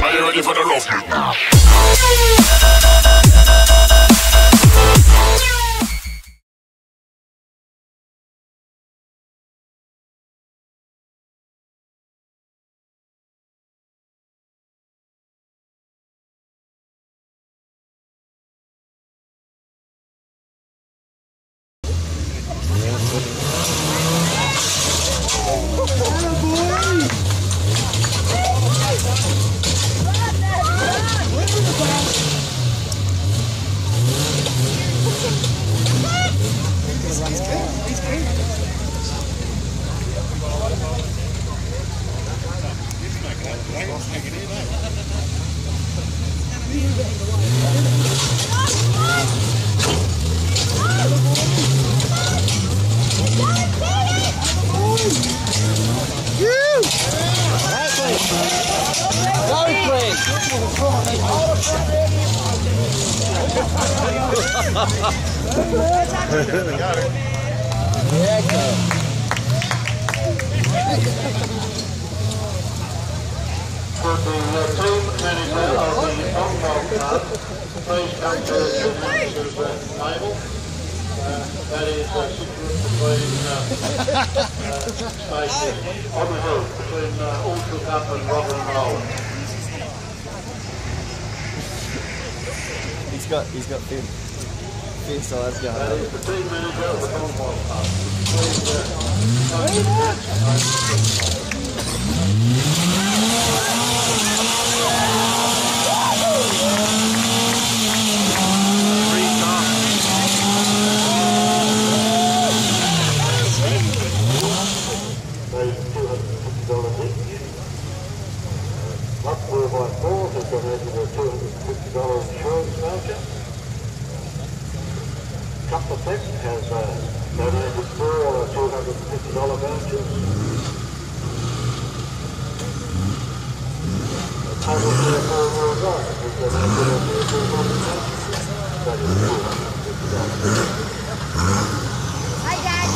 Are you ready for the roughness? He's got fierce eyes going. That is the team manager of the Commonwealth Club. $250 each. Up 4x4 has donated a $250 insurance voucher. Couple of Tech has donated 4 $250 vouchers. Total Fairfield World Drive has donated a $250 voucher. That is $250. Hi, Dad.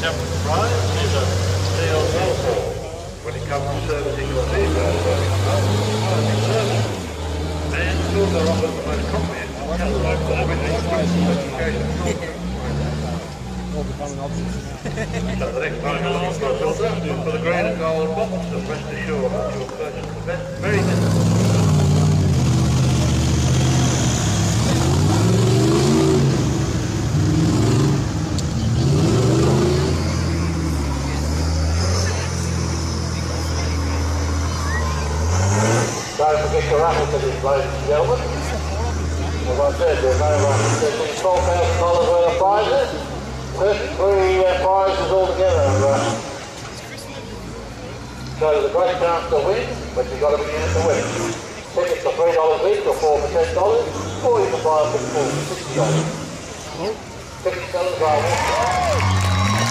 separate prize is a steel railsaw. When it comes to servicing your vehicle, service. And tools are often the most comprehensive catalogue for everything from specification. So the next time you're looking for a filter, look for the green and gold box, and rest assured that you'll purchase the best, very best. Don't forget your raffle tickets, ladies and gentlemen. As I said, there's been $12,000 worth of prizes. 33 prizes altogether. So there's a great chance to win, but you've got to be in it to win. Tickets are $3 each or 4 for $10, or you can buy them for $60. Ticket sellers are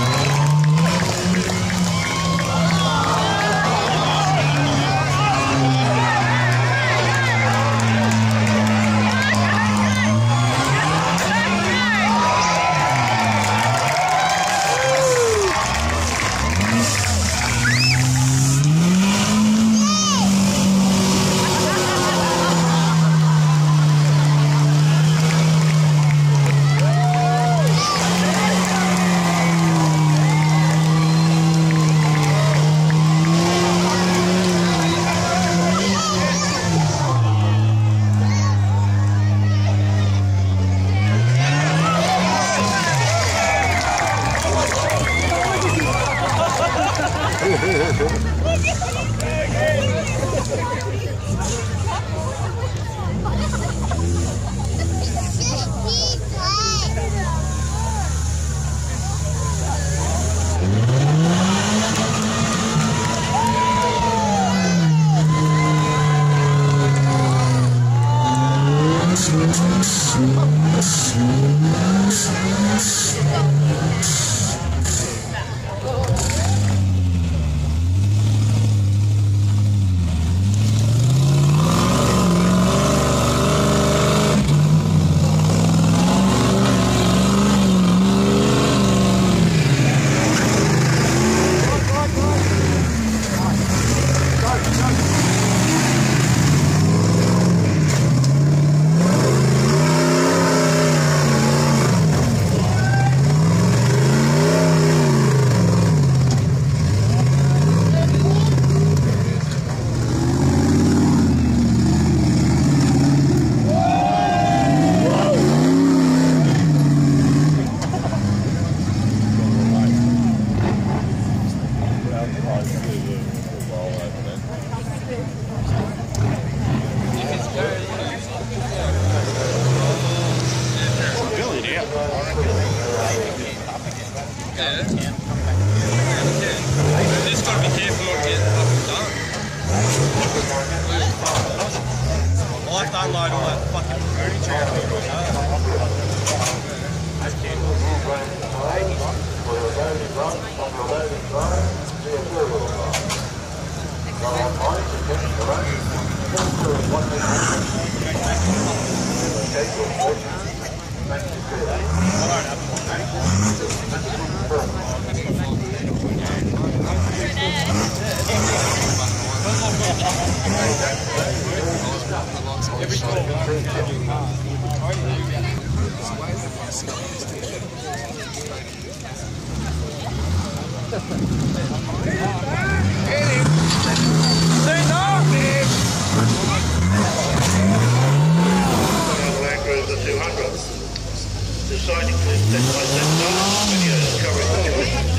Just gotta be careful not getting fucking done. I like to unload all that fucking furniture out of the Land Cruiser 200. Deciding to step-by-step videos covering the choices.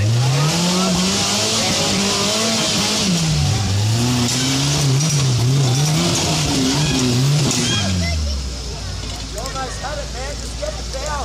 You almost had it, man. Just get it down.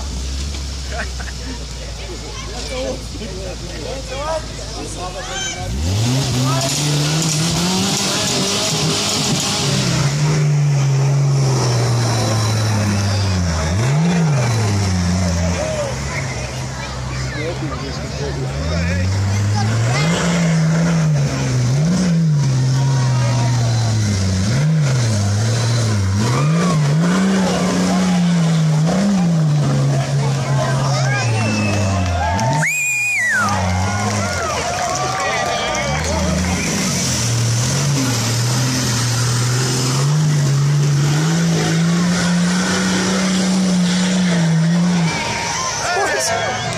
Yes.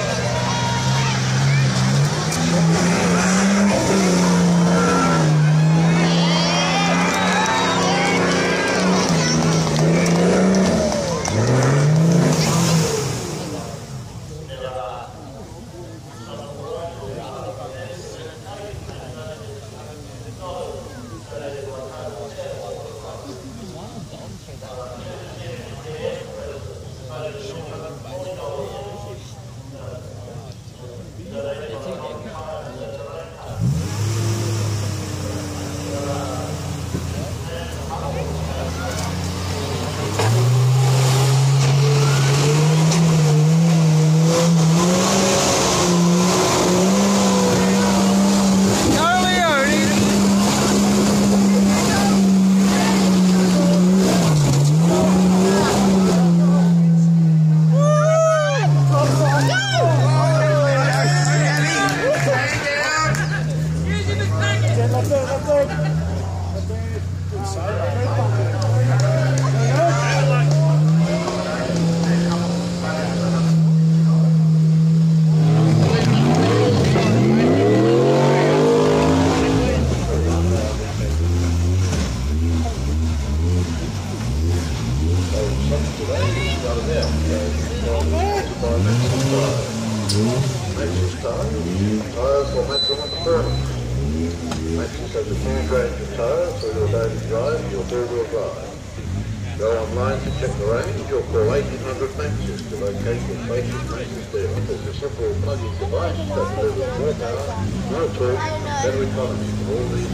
Tyres for maximum performance. Maxis has a huge range of tyres for your daily drive, your four-wheel drive. Go online to check the range or call 1800 Maxis to locate your basic Maxis dealer. It's a simple plug-in device that delivers more power, more torque, better economy for all these